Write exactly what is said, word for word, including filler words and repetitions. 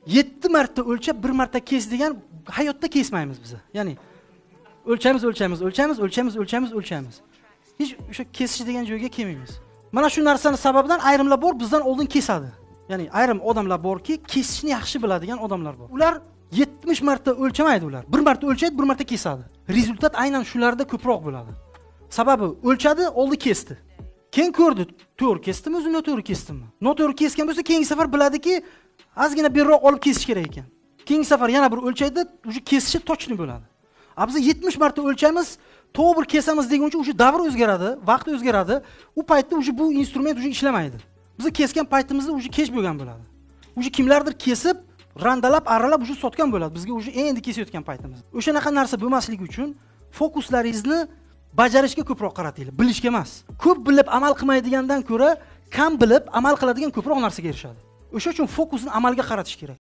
yetti marta o'lchab, bir marta kes degan hayotda kesmaymiz biz. Ya'ni o'lchamiz, o'lchamiz, o'lchamiz, o'lchamiz, o'lchamiz, o'lchamiz. Hech o'sha kesish degan joyga kelmaymiz. Mana shu narsani sababidan ayrimlar bor bizdan oldin kesadi. Ya'ni ayrim odamlar borki, kesishni yaxshi biladigan odamlar bor. Ular yetmish marta o'lchamaydi ular. Bir marta o'lchaydi, bir marta kesadi. Rezultat aynan shularda ko'proq bo'ladi. Sababi o'lchadi, oldi kesdi. Keyin ko'rdi, to'g'ri kesdimi, o'zi noto'g'ri kesdimmi? Noto'g'ri kesgan bo'lsa, keyingi safar biladiki, ozgina berroq olib kesish kerak ekan. Keyingi safar yana bir o'lchaydi, o'sha kesishi tochni bo'ladi. A biz yetmish marta o'lchamiz, to'g'ri kesamiz deguncha o'sha davr o'zgaradi, vaqt o'zgaradi. U paytda o'sha bu instrument o'sha ishlamaydi. Biz kesgan paytimizda o'sha kech bo'lgan bo'ladi. O'sha kimlardir kesib, randalab, aralab o'sha sotgan bo'ladi. Bizga o'sha endi kesayotgan paytimiz. O'shanaqa narsa bo'lmasligi uchun fokuslaringizni bajarishga ko'proq qaratinglar, bilishga emas. Ko'p bilib amal qilmaydigandan ko'ra, kam bilib amal qiladigan ko'proq narsaga erishadi. O'sha uchun fokusni amalga qaratish kerak.